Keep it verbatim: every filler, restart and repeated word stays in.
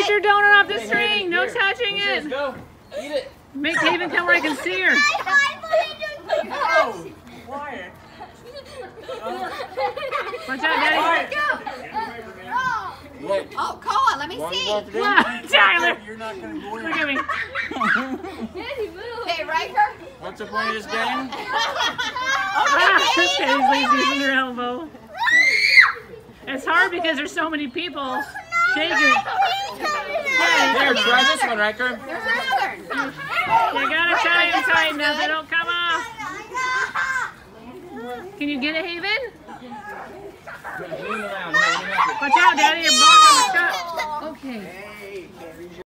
your donut off the string. No touching it. Go. Eat it. Make Haven come where I can see her. Oh, wire. Watch out, Daddy. Look. Oh, call it. Let me see. Wow, Tyler. You're not going to go in. Look at me. Okay, Riker. What's the point of this game? Ah, Paisley's using her elbow. It's hard because there's so many people. Shake it. Here, try this one, Riker. There's another. You gotta try and tighten up. They don't come off. Can you get a Haven? Watch out, Daddy. You're blocking the cup. Okay.